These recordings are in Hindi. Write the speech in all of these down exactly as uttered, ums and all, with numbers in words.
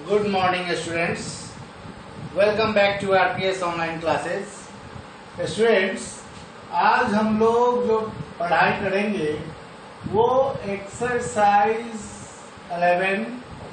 Good morning students, welcome back to RPS online classes. Students, आज हम लोग जो पढ़ाई करेंगे वो exercise eleven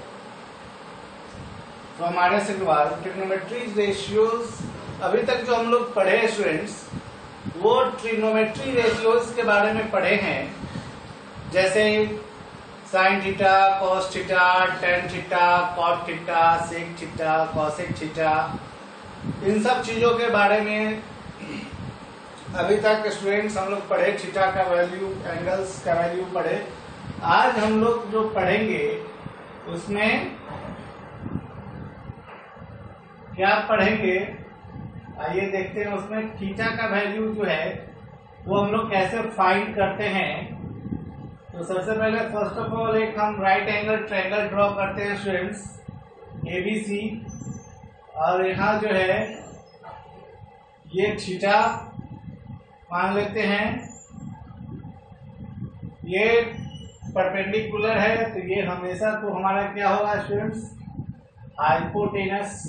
from R S Agarwal trigonometry ratios. अभी तक जो हम लोग पढ़े स्टूडेंट्स वो ट्रिग्नोमेट्री रेशियोज के बारे में पढ़े हैं, जैसे sine theta, cos theta, tan theta, cot theta, sec theta, cosec theta, इन सब चीजों के बारे में अभी तक स्टूडेंट्स हम लोग पढ़े। थीटा का वैल्यू, एंगल्स का वैल्यू पढ़े। आज हम लोग जो पढ़ेंगे उसमें क्या पढ़ेंगे, आइए देखते हैं। उसमें थीटा का वैल्यू जो है वो हम लोग कैसे फाइंड करते हैं। तो सबसे पहले फर्स्ट ऑफ ऑल एक हम राइट एंगल ट्रायंगल ड्रॉ करते हैं स्टूडेंट्स, ए बी सी। और यहाँ जो है ये थीटा मान लेते हैं, ये परपेंडिकुलर है तो ये हमेशा तो हमारा क्या होगा स्टूडेंट्स, हाइपोटेनस।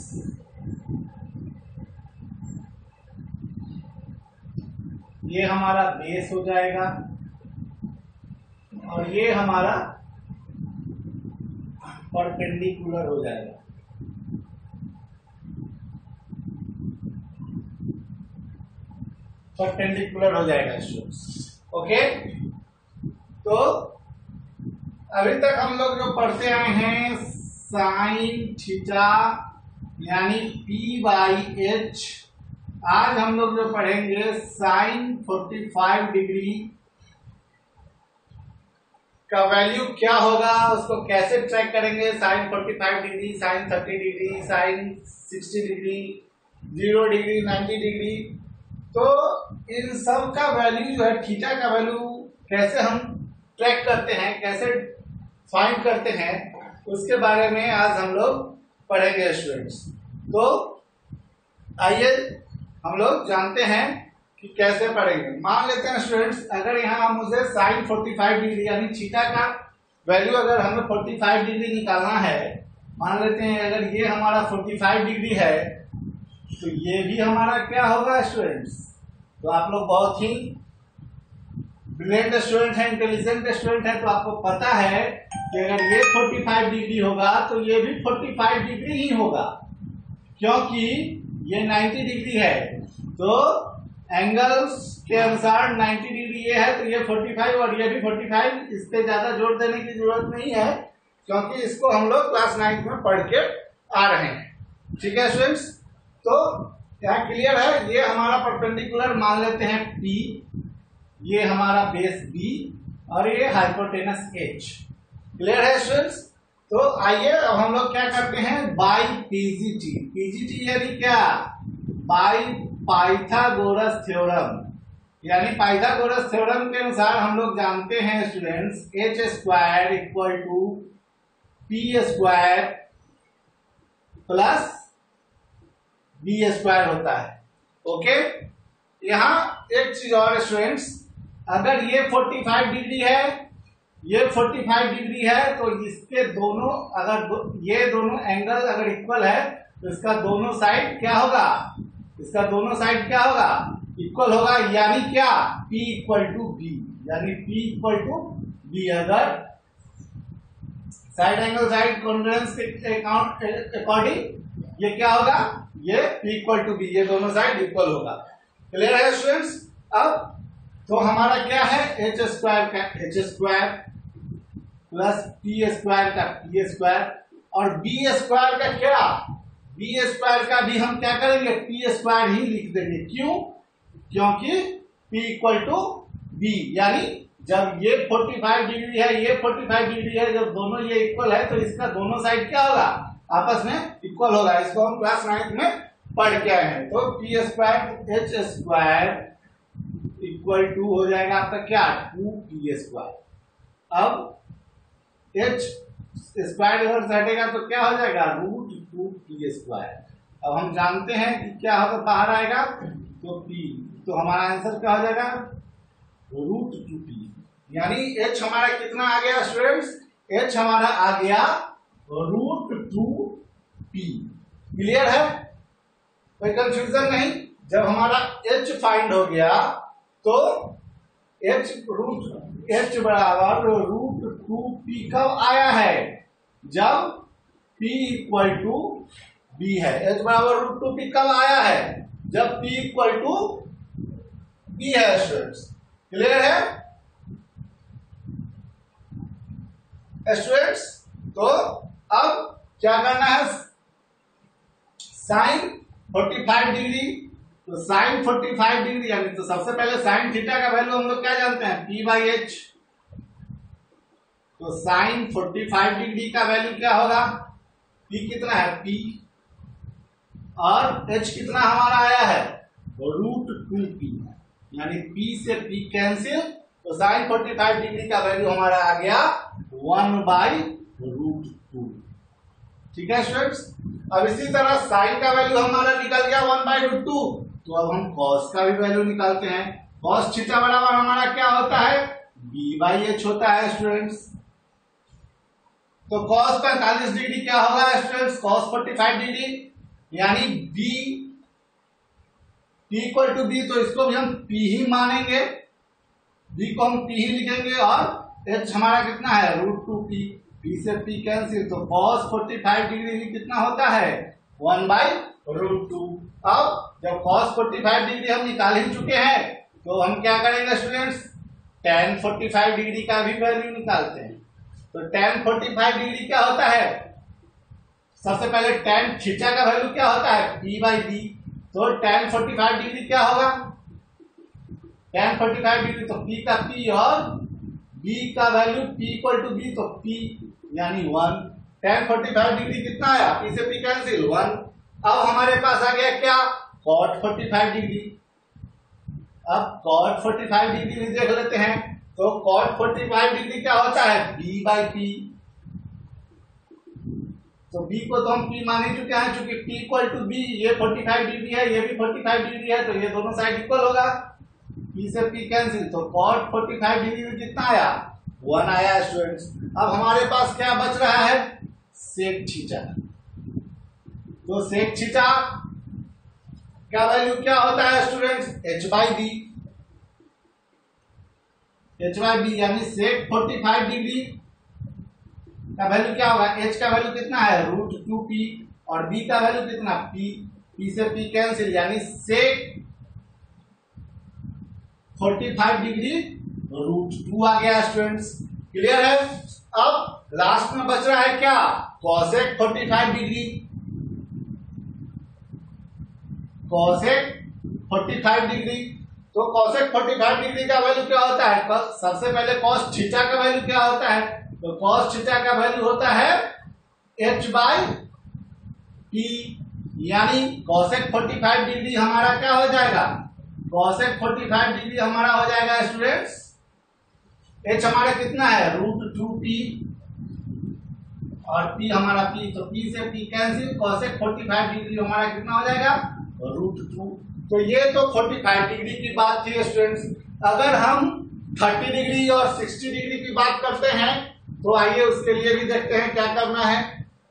ये हमारा बेस हो जाएगा और ये हमारा परपेंडिकुलर हो जाएगा। परपेंडिकुलर हो जाएगा स्टूडेंट्स, ओके। तो अभी तक हम लोग जो पढ़ते आए हैं साइन थीटा यानी पी बाई एच। आज हम लोग जो पढ़ेंगे साइन फोर्टी फाइव डिग्री का वैल्यू क्या होगा, उसको कैसे ट्रैक करेंगे। Sine forty five degree, sine thirty degree, sine sixty degree, zero degree, ninety degree. तो इन सब का वैल्यू जो है, थीटा का वैल्यू कैसे हम ट्रैक करते हैं, कैसे फाइंड करते हैं, उसके बारे में आज हम लोग पढ़ेंगे स्टूडेंट्स। तो आइए हम लोग जानते हैं कि कैसे पढ़ेंगे। मान लेते हैं स्टूडेंट्स, अगर यहाँ मुझे साइन फोर्टी फाइव डिग्री यानी थीटा का वैल्यू अगर हमें फोर्टी फाइव डिग्री निकालना है, मान लेते हैं अगर ये हमारा फोर्टी फाइव डिग्री है तो ये भी हमारा क्या होगा स्टूडेंट्स। तो आप लोग बहुत ही ब्रिलियंट स्टूडेंट है, इंटेलिजेंट स्टूडेंट है, तो आपको पता है कि अगर ये फोर्टी फाइव डिग्री होगा तो ये भी फोर्टी फाइव डिग्री ही होगा, क्योंकि ये नाइन्टी डिग्री है। तो एंगल्स के अनुसार नाइन्टी डिग्री ये है तो ये फोर्टी फाइव और ये भी फोर्टी फाइव। इस पे ज्यादा जोर देने की जरूरत नहीं है, क्योंकि इसको हम लोग क्लास नाइन्थ में पढ़ के आ रहे हैं। ठीक है स्टूडेंट्स, तो यहाँ क्लियर है। ये हमारा परपेंडिकुलर मान लेते हैं P, ये हमारा बेस B और ये हाइपोटेनस H। क्लियर है स्टूडेंट्स। तो आइए अब हम लोग क्या करते हैं, बाई पीजीटी। पीजीटी यानी क्या, बाई पाइथागोरस थ्योरम। यानी पाइथागोरस थ्योरम के अनुसार हम लोग जानते हैं students, H square equal to P square plus B square होता है। ओके, यहाँ एक चीज और स्टूडेंट्स, अगर ये फोर्टी फाइव डिग्री है, ये फोर्टी फाइव डिग्री है, तो इसके दोनों अगर दो, ये दोनों एंगल अगर इक्वल है तो इसका दोनों साइड क्या होगा, इसका दोनों साइड क्या होगा, इक्वल होगा। यानी क्या, P इक्वल टू बी, यानी P इक्वल टू बी। अगर साइड एंगल साइड कॉन्ग्रुएंस के अकॉर्डिंग ये क्या होगा, ये P इक्वल टू बी, ये दोनों साइड इक्वल होगा। क्लियर है स्टूडेंट्स। अब तो हमारा क्या है, एच स्क्वायर का H square plus P square का पी स्क्वायर और बी स्क्वायर का क्या, बी स्क्वायर का भी हम क्या करेंगे, पी स्क्वायर ही लिख देंगे। क्यों, क्योंकि P इक्वल टू बी। यानी जब ये फोर्टी फाइव डिग्री है, ये फोर्टी फाइव डिग्री है, जब दोनों ये इक्वल है तो इसका दोनों साइड क्या होगा, आपस में इक्वल होगा। इसको हम क्लास नाइन्थ में पढ़ के आए हैं। तो P square H square equal to हो जाएगा आपका क्या, टू पी स्क्वायर। अब एच स्क्वायर इधर से हटेगा तो क्या हो जाएगा, रूट टू पी स्क्वायर। अब हम जानते हैं कि क्या होगा, बाहर आएगा तो पी, तो हमारा आंसर क्या हो जाएगा, रूट टू पी। यानी एच हमारा कितना आ गया स्टूडेंट्स, एच हमारा आ गया रूट टू P। क्लियर है, कोई कंफ्यूजन नहीं। जब हमारा H फाइंड हो गया तो H रूट H बराबर रूट टू पी कब आया है, जब P इक्वल टू बी है। H बराबर रूट टू पी कब आया है, जब P इक्वल टू बी है स्टूडेंट्स। क्लियर है स्टूडेंट्स। तो अब क्या करना है, साइन फोर्टी फाइव डिग्री, तो साइन फोर्टी फाइव डिग्री यानी तो सबसे पहले साइन थीटा का वैल्यू हम लोग क्या जानते हैं, पी बाई एच। तो साइन फोर्टी फाइव डिग्री का वैल्यू क्या होगा, पी कितना है पी, और एच कितना हमारा आया है रूट टू पी, यानी पी से पी कैंसिल, तो साइन फोर्टी फाइव डिग्री का वैल्यू हमारा आ गया वन बाई रूट टू। ठीक है स्टूडेंट्स। अब इसी तरह साइन का वैल्यू हमारा निकल गया वन बाई रूट टू, तो अब हम कॉस का भी वैल्यू निकालते हैं। कॉस थीटा बराबर हमारा क्या होता है, बी बाई एच होता है स्टूडेंट्स। तो कॉस पैंतालीस डिग्री क्या होगा students, cos forty five degree, यानी B P equal to B, तो इसको भी हम पी ही मानेंगे, बी को हम पी ही लिखेंगे, और एच हमारा कितना है रूट टू पी, पी से पी कैंसिल, तो कॉस फोर्टी फाइव डिग्री भी कितना होता है वन बाई रूट टू। अब जब कॉस फोर्टी फाइव डिग्री हम निकाल ही चुके हैं, तो हम क्या करेंगे students, tan forty five degree का भी वैल्यू निकालते हैं। तो टेन फोर्टी फाइव डिग्री क्या होता है, सबसे पहले टेन थीटा का वैल्यू क्या होता है पी बाई बी, तो टेन फोर्टी फाइव डिग्री क्या होगा, टेन फोर्टी फाइव डिग्री तो पी का पी और बी का value P equal to B, तो पी यानी one. Tan forty five degree कितना आया, पी से पी कैंसिल वन। अब हमारे पास आ गया क्या, कॉट फोर्टी फाइव डिग्री। अब कॉट फोर्टी फाइव डिग्री भी देख लेते हैं, तो कॉट फोर्टी फाइव डिग्री क्या होता है बी बाई पी, तो b को तो हम p मान ही चुके हैं, चूंकि p इक्वल टू बी, ये फोर्टी फाइव डिग्री है, ये भी फोर्टी फाइव डिग्री है, तो ये दोनों साइड इक्वल होगा, p से p कैंसिल, तो cot फोर्टी फाइव डिग्री में कितना आया वन आया स्टूडेंट्स। अब हमारे पास क्या बच रहा है, सेक थीटा। तो सेक थीटा का वैल्यू क्या होता है students, h by B, H by B, यानी सेक फोर्टी फाइव डिग्री का वैल्यू क्या होगा, h का वैल्यू कितना है रूट टू पी, और b का वैल्यू कितना p, p से p कैंसिल, यानी sec forty five degree root two आ गया स्टूडेंट्स। क्लियर है। अब लास्ट में बच रहा है क्या, cosec forty five degree, cosec forty five degree. तो कॉसेक फोर्टी फाइव डिग्री का वैल्यू क्या होता है, सबसे पहले कॉस थीटा का वैल्यू क्या होता है, तो कॉस थीटा का वैल्यू होता है h बाई पी, यानी कॉसेक फोर्टी फाइव डिग्री हमारा क्या हो जाएगा, कॉसेक फोर्टी फाइव डिग्री हमारा हो जाएगा स्टूडेंट्स, h हमारा कितना है रूट टू पी, और p हमारा p, तो p से p cancel, cosec forty five degree हमारा कितना हो जाएगा रूट टू। तो ये तो फोर्टी फाइव डिग्री की बात थी स्टूडेंट्स। अगर हम थर्टी डिग्री और सिक्सटी डिग्री की बात करते हैं, तो आइए उसके लिए भी देखते हैं क्या करना है।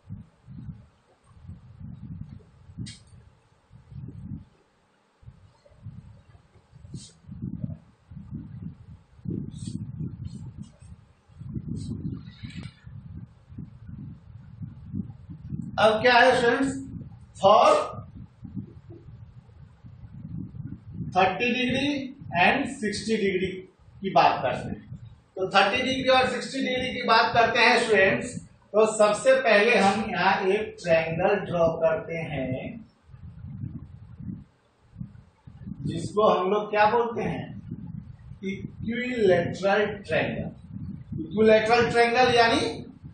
अब क्या है students, for thirty degree and sixty degree की बात करते हैं। तो थर्टी डिग्री और सिक्सटी डिग्री की बात करते हैं स्टूडेंट्स, तो सबसे पहले हम यहाँ एक ट्रायंगल ड्रॉ करते हैं, जिसको हम लोग क्या बोलते हैं, इक्विलैटरल ट्रायंगल। इक्विलैटरल ट्रायंगल यानी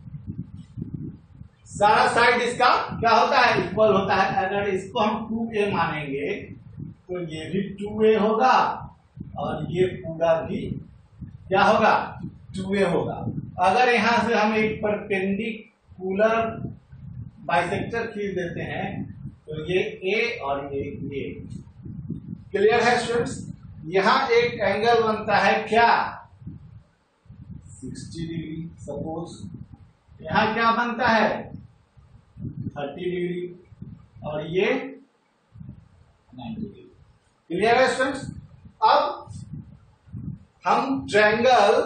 सारा साइड इसका क्या होता है इक्वल होता है। अगर इसको हम टू ए मानेंगे, तो ये भी टू ए होगा, और ये पूरा भी क्या होगा टू ए होगा। अगर यहां से हम एक परपेंडिकुलर बाइसेक्टर खींच देते हैं, तो ये ए और ये ए। क्लियर है स्टूडेंट्स। यहां एक एंगल बनता है क्या सिक्सटी डिग्री। सपोज यहां क्या बनता है थर्टी डिग्री और ये नाइन्टी डिग्री। क्लियर है स्टूडेंट्स? अब हम ट्रायंगल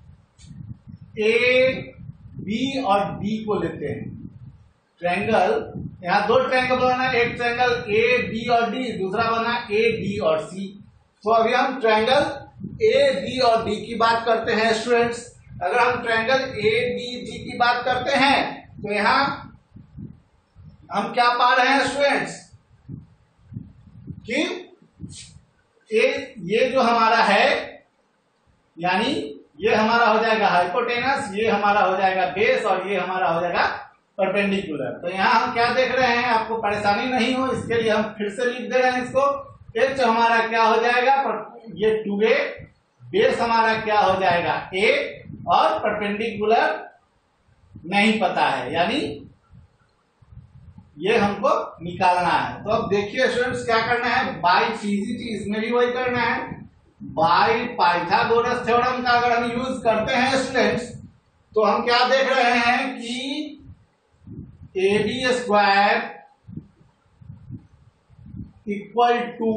ए बी और डी को लेते हैं। ट्रायंगल, यहां दो ट्रायंगल बना, एक ट्रायंगल ए बी और डी, दूसरा बना ए डी और सी। तो अभी हम ट्रायंगल ए बी और डी की बात करते हैं स्टूडेंट्स। अगर हम ट्रायंगल ए बी डी की बात करते हैं तो यहां हम क्या पा रहे हैं स्टूडेंट्स कि ए ये जो हमारा है, यानी ये हमारा हो जाएगा हाइपोटेनस, ये हमारा हो जाएगा बेस और ये हमारा हो जाएगा परपेंडिकुलर। तो यहाँ हम क्या देख रहे हैं, आपको परेशानी नहीं हो इसके लिए हम फिर से लिख दे रहे हैं इसको। एच हमारा क्या हो जाएगा, ये टू ए, बेस हमारा क्या हो जाएगा ए, और परपेंडिकुलर नहीं पता है, यानी ये हमको निकालना है। तो अब देखिए स्टूडेंट्स क्या करना है, बाय फिजिटी, इसमें भी वही करना है। बाय पाइथागोरस थ्योरम का अगर हम यूज करते हैं स्टूडेंट्स तो हम क्या देख रहे हैं कि A B square equal to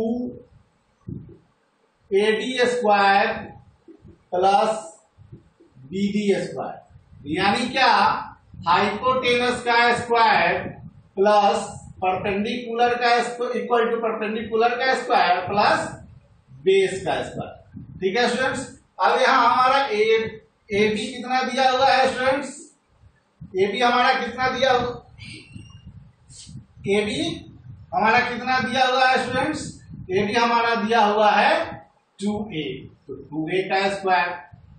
A D square plus B D square, यानी क्या, हाइपोटेनस का स्क्वायर प्लस परपेंडिकुलर का इक्वल टू परपेंडिकुलर का स्क्वायर प्लस बेस का स्क्वायर। ठीक है स्टूडेंट्स? अब यहां हमारा ए ए बी कितना दिया हुआ है स्टूडेंट्स, ए बी हमारा कितना दिया हुआ, ए बी हमारा कितना दिया हुआ है स्टूडेंट्स, ए बी हमारा दिया हुआ है टू ए, तो टू ए का स्क्वायर।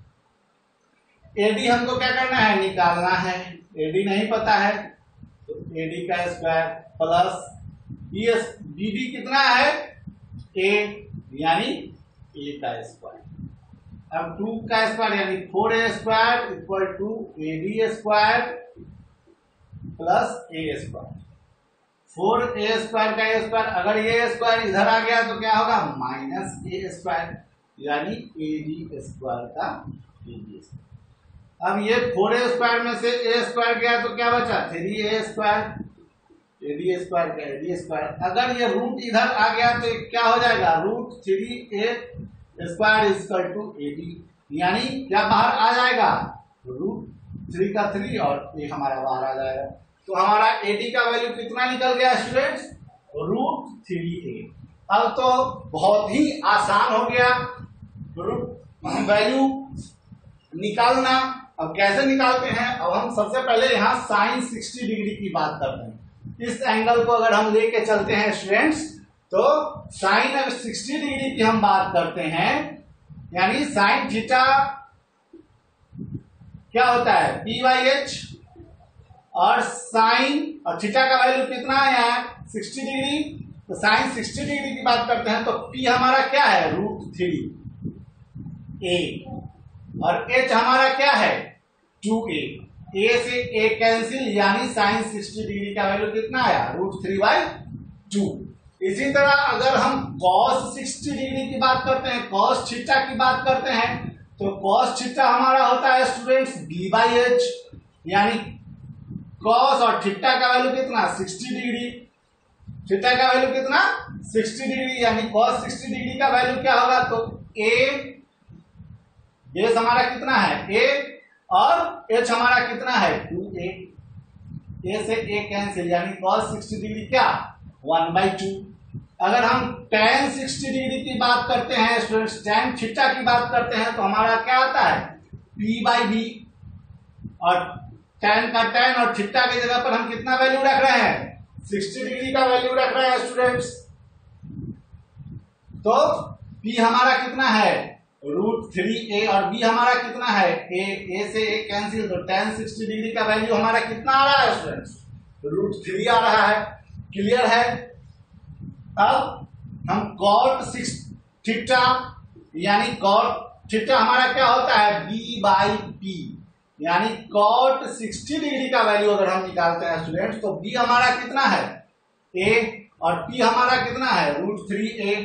एडी हमको क्या करना है, निकालना है, एडी नहीं पता है तो एडी का square plus B S B D कितना है ए, यानी ए का स्क्वायर। अब टू का स्क्वायर यानी four A square equal to A B square plus A square. Four A square का ए स्क्वायर, अगर ये स्क्वायर इधर आ गया तो क्या होगा, माइनस ए स्क्वायर, यानी ए बी स्क्वायर का ए बी स्क्वायर। अब ये फोर ए स्क्वायर में से ए स्क्वायर गया तो क्या बचा, three A square, A D square का ए डी स्क्वायर। अगर ये रूट इधर आ गया तो क्या हो जाएगा, root three A square equal to A D, यानी क्या बाहर आ जाएगा, रूट थ्री का थ्री और एक हमारा बाहर आ जाएगा। तो हमारा ए डी का वैल्यू कितना निकल गया स्टूडेंट्स, रूट थ्री ए। अब तो बहुत ही आसान हो गया रूट वैल्यू निकालना। अब कैसे निकालते हैं, अब हम सबसे पहले यहाँ साइन सिक्सटी डिग्री की बात करते हैं। इस एंगल को अगर हम लेके चलते हैं स्टूडेंट्स तो साइन सिक्सटी डिग्री की हम बात करते हैं, यानी साइन थीटा क्या होता है, पी बाई एच, और साइन और थीटा का वैल्यू कितना है यहाँ सिक्सटी डिग्री, तो साइन सिक्सटी डिग्री की बात करते हैं तो पी हमारा क्या है, रूट थ्री ए, और एच हमारा क्या है, टू ए। ए से ए कैंसिल, यानी साइन सिक्सटी डिग्री का वैल्यू कितना आया, रूट थ्री बाई टू। इसी तरह अगर हम कॉस सिक्सटी डिग्री की बात करते हैं, कॉस थीटा की बात करते हैं, तो कॉस थीटा हमारा होता है स्टूडेंट्स बी बाई एच, यानी कॉस और थीटा का वैल्यू कितना, सिक्सटी डिग्री, थीटा का वैल्यू कितना, सिक्सटी डिग्री, यानी कॉस सिक्सटी डिग्री का वैल्यू क्या होगा, तो ए बेस हमारा कितना है ए, और एच हमारा कितना है टू ए, ए से ए कैंसिल, यानी कॉस सिक्सटी डिग्री क्या, वन बाई टू। अगर हम टेन सिक्सटी डिग्री की बात करते हैं स्टूडेंट्स, टेन थीटा की बात करते हैं तो हमारा क्या आता है, पी बाई बी, और टेन का टेन और थीटा की जगह पर हम कितना वैल्यू रख रहे हैं, सिक्सटी डिग्री का वैल्यू रख रहे हैं स्टूडेंट्स। तो पी हमारा कितना है, रूट थ्री ए, और बी हमारा कितना है ए, ए से ए कैंसिल, तो टेन सिक्सटी डिग्री का वैल्यू हमारा कितना आ रहा है स्टूडेंट्स, रूट थ्री आ रहा है। क्लियर है? अब हम कॉट सिक्स थीटा, यानी कॉट थीटा हमारा क्या होता है, बी बाई पी, यानी कॉट सिक्सटी डिग्री का वैल्यू अगर हम निकालते हैं स्टूडेंट्स तो बी हमारा कितना है ए, और पी हमारा कितना है, रूट थ्री ए,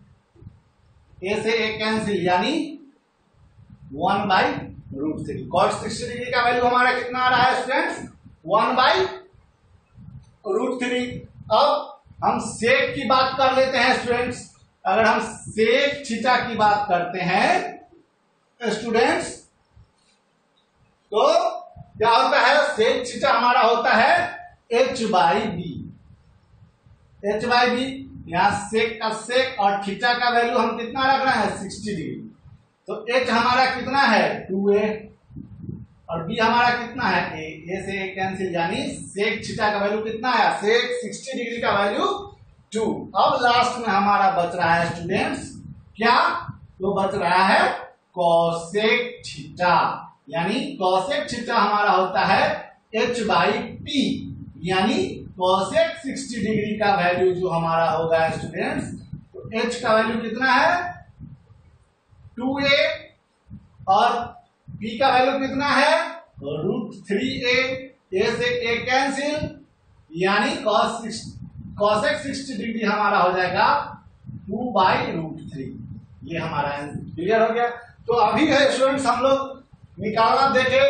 ए से ए कैंसिल, यानी one by root three. Cot sixty degree का वैल्यू हमारा कितना आ रहा है students, one by root three. अब हम सेक की बात कर लेते हैं स्टूडेंट्स। अगर हम सेक थीटा की बात करते हैं स्टूडेंट्स, तो क्या होता है, सेक थीटा हमारा होता है H by B. H by B, यहां सेक का सेक और थीटा का वैल्यू हम कितना रख रहे हैं, सिक्सटी डिग्री। तो एच हमारा कितना है, टू ए, और बी हमारा कितना है, ए। ए से ए कैंसिल, यानी सेक थीटा का वैल्यू कितना है, सेक सिक्सटी डिग्री का वैल्यू टू। अब लास्ट में हमारा बच रहा है स्टूडेंट्स क्या, तो बच रहा है कॉसेक थीटा, यानी कॉसेक थीटा हमारा होता है एच बाई पी, यानी कॉसेक सिक्सटी डिग्री का वैल्यू जो हमारा होगा स्टूडेंट्स, तो एच का वैल्यू कितना है, टू ए, और पी का वैल्यू कितना है, रूट थ्री ए। ए से ए कैंसिल, यानी कॉस कॉसेक सिक्सटी डिग्री हमारा हो जाएगा टू बाई रूट थ्री। ये हमारा क्लियर हो गया। तो अभी है स्टूडेंट्स हम लोग निकालना देखे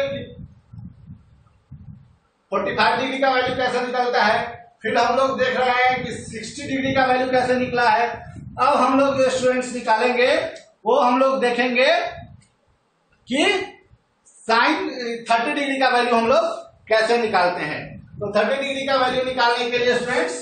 फोर्टी फाइव डिग्री का वैल्यू कैसे निकलता है, फिर हम लोग देख रहे हैं कि सिक्सटी डिग्री का वैल्यू कैसे निकला है। अब हम लोग स्टूडेंट्स निकालेंगे, वो हम लोग देखेंगे कि साइन थर्टी डिग्री का वैल्यू हम लोग कैसे निकालते हैं। तो थर्टी डिग्री का वैल्यू निकालने के लिए स्टूडेंट्स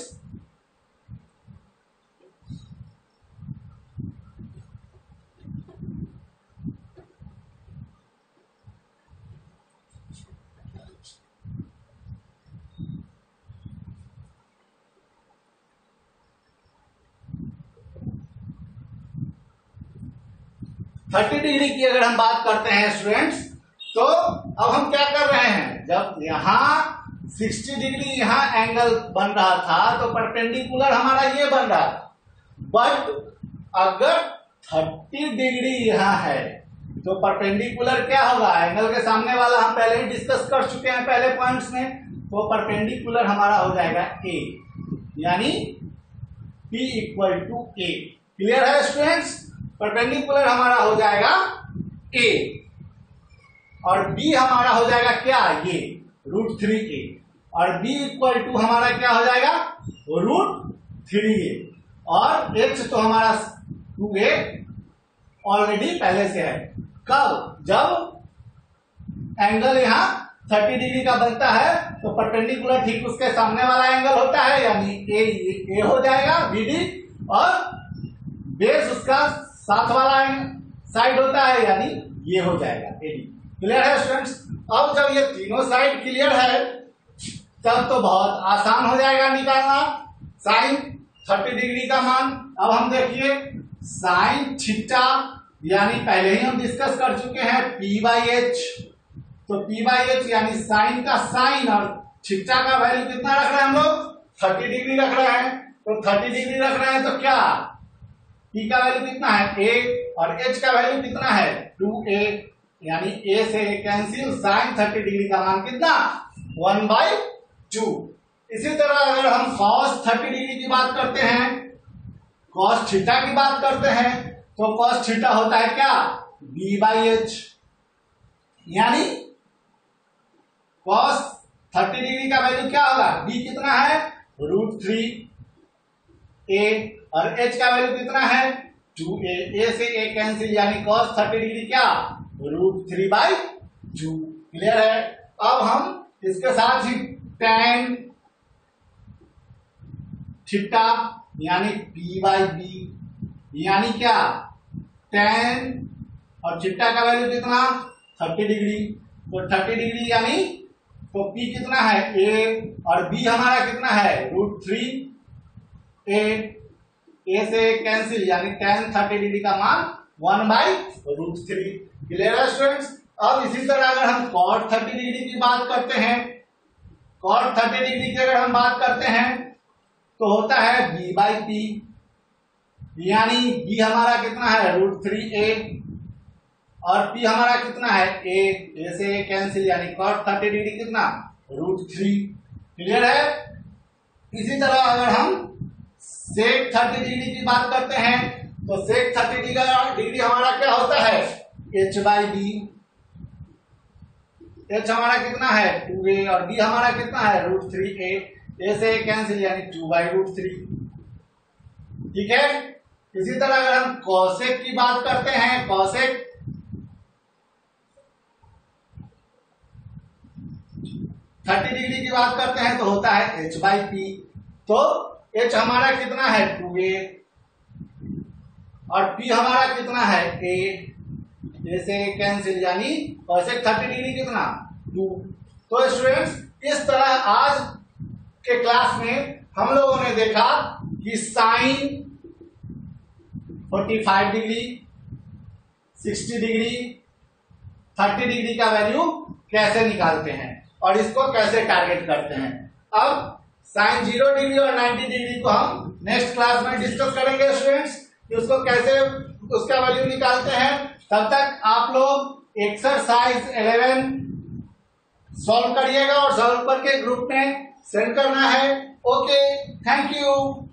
थर्टी डिग्री की अगर हम बात करते हैं स्टूडेंट्स, तो अब हम क्या कर रहे हैं, जब यहां सिक्सटी डिग्री यहां एंगल बन रहा था तो परपेंडिकुलर हमारा ये बन रहा था, बट अगर थर्टी डिग्री यहां है तो परपेंडिकुलर क्या होगा, एंगल के सामने वाला हम पहले ही डिस्कस कर चुके हैं पहले पॉइंट्स में, तो परपेंडिकुलर हमारा हो जाएगा ए, यानी P equal to A. Clear है स्टूडेंट्स, परपेंडिकुलर हमारा हो जाएगा ए, और b हमारा हो जाएगा क्या, ये रूट थ्री ए, और b इक्वल टू हमारा क्या हो जाएगा, रूट थ्री ए, और h तो हमारा टू ए ऑलरेडी पहले से है। कब, जब एंगल यहां थर्टी डिग्री का बनता है तो परपेंडिकुलर ठीक उसके सामने वाला एंगल होता है, यानी ए ए हो जाएगा बी डी, और बेस उसका साथ वाला साइड होता है, यानी ये हो जाएगा एडी। क्लियर है स्टूडेंट्स। अब जब ये तीनों साइड क्लियर है तब तो बहुत आसान हो जाएगा निकालना साइन थर्टी डिग्री का मान। अब हम देखिए साइन थीटा, यानी पहले ही हम डिस्कस कर चुके हैं पी बाई एच, तो पी बाई एच यानी साइन का साइन, और थीटा का वैल्यू कितना रख रहे हैं हम लोग, थर्टी डिग्री रख रहे हैं। तो थर्टी डिग्री रख रहे हैं तो क्या, P का वैल्यू कितना है ए, और H का वैल्यू कितना है टू ए, यानी A से A cancel, sine thirty degree का मान कितना, वन बाई टू। इसी तरह अगर हम कॉस थर्टी डिग्री की बात करते हैं, कॉस थीटा की बात करते हैं, तो कॉस थीटा होता है क्या, B बाई एच, यानी कॉस थर्टी डिग्री का वैल्यू क्या होगा, B कितना है, रूट थ्री ए, और h का वैल्यू कितना है, टू ए, ए से a कैंसिल, यानी cos थर्टी डिग्री क्या, root three by two. Clear है। अब हम इसके साथ ही tan थीटा यानी p बाई बी, यानी क्या, tan और थीटा का वैल्यू कितना, थर्टी डिग्री, तो थर्टी डिग्री यानी तो p कितना है a, और b हमारा कितना है रूट थ्री ए, ए से कैंसिल, यानी tan थर्टी डिग्री का मान one by root three. Clear है स्टूडेंट्स। अब इसी तरह अगर हम cot थर्टी डिग्री की बात करते हैं, cot थर्टी डिग्री की अगर हम बात करते हैं तो होता है b बाई पी, यानी b हमारा कितना है रूट थ्री ए, और p हमारा कितना है a, a से a कैंसिल, यानी cot थर्टी डिग्री कितना, रूट थ्री। क्लियर है। इसी तरह अगर हम सेक थर्टी डिग्री की बात करते हैं तो सेक थर्टी डिग्री हमारा क्या होता है, एच बाई बी, एच हमारा कितना है टू ए, और बी हमारा कितना है रूट थ्री ए, ए से ए कैंसिल यानी टू बाई रूट थ्री। ठीक है, इसी तरह अगर हम कॉसेक की बात करते हैं, कॉसेक थर्टी डिग्री की बात करते हैं तो होता है एच बाई पी। तो एच हमारा कितना है टू ए और पी हमारा कितना है ए, ए से कैंसिल यानी कॉसेक थर्टी डिग्री कितना टू। तो स्टूडेंट्स इस तरह आज के क्लास में हम लोगों ने देखा कि sine forty five degree, sixty degree, thirty degree का वैल्यू कैसे निकालते हैं और इसको कैसे टारगेट करते हैं। अब साइन जीरो डिग्री और नाइन्टी डिग्री को हम नेक्स्ट क्लास में डिस्कस करेंगे स्टूडेंट्स, कि उसको कैसे उसका वैल्यू निकालते हैं। तब तक आप लोग एक्सरसाइज इलेवन सॉल्व करिएगा और सॉल्व करके ग्रुप में सेंड करना है। Okay, thank you.